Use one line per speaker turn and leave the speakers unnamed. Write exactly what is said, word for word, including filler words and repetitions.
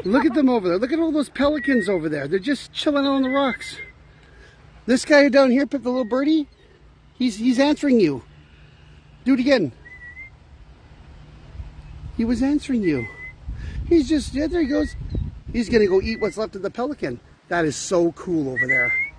Look at them over there. Look at all those pelicans over there. They're just chilling on the rocks. This guy down here, Pip, the little birdie, he's, he's answering you. Do it again. He was answering you. He's just, yeah, there he goes. He's going to go eat what's left of the pelican. That is so cool over there.